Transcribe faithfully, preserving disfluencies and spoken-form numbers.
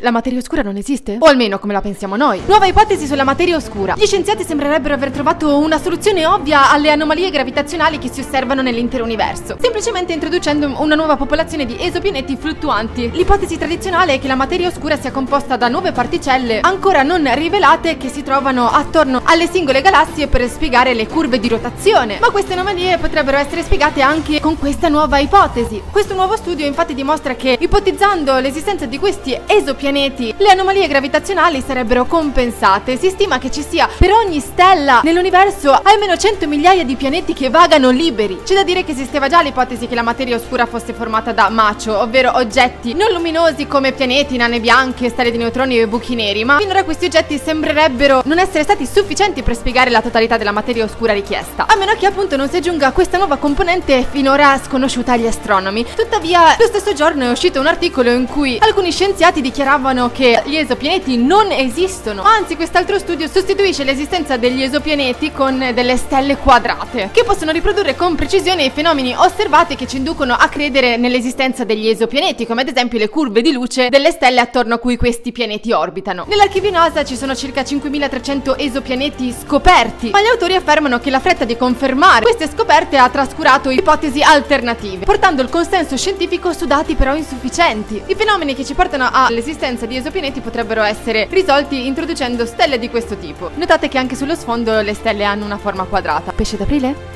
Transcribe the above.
La materia oscura non esiste? O almeno come la pensiamo noi. Nuova ipotesi sulla materia oscura. Gli scienziati sembrerebbero aver trovato una soluzione ovvia alle anomalie gravitazionali che si osservano nell'intero universo, semplicemente introducendo una nuova popolazione di esopianeti fluttuanti. L'ipotesi tradizionale è che la materia oscura sia composta da nuove particelle ancora non rivelate che si trovano attorno alle singole galassie per spiegare le curve di rotazione, ma queste anomalie potrebbero essere spiegate anche con questa nuova ipotesi. Questo nuovo studio infatti dimostra che, ipotizzando l'esistenza di questi esopianeti, le anomalie gravitazionali sarebbero compensate. Si stima che ci sia per ogni stella nell'universo almeno cento migliaia di pianeti che vagano liberi. C'è da dire che esisteva già l'ipotesi che la materia oscura fosse formata da macho, ovvero oggetti non luminosi come pianeti, nane bianche, stelle di neutroni e buchi neri, ma finora questi oggetti sembrerebbero non essere stati sufficienti per spiegare la totalità della materia oscura richiesta, a meno che appunto non si aggiunga questa nuova componente finora sconosciuta agli astronomi. Tuttavia, lo stesso giorno è uscito un articolo in cui alcuni scienziati dichiaravano che gli esopianeti non esistono, anzi quest'altro studio sostituisce l'esistenza degli esopianeti con delle stelle quadrate che possono riprodurre con precisione i fenomeni osservati che ci inducono a credere nell'esistenza degli esopianeti, come ad esempio le curve di luce delle stelle attorno a cui questi pianeti orbitano. Nell'archivio NASA ci sono circa cinquemilatrecento esopianeti scoperti, ma gli autori affermano che la fretta di confermare queste scoperte ha trascurato ipotesi alternative, portando il consenso scientifico su dati però insufficienti. I fenomeni che ci portano all'esistenza di esopianeti potrebbero essere risolti introducendo stelle di questo tipo. Notate che anche sullo sfondo le stelle hanno una forma quadrata. Pesce d'aprile?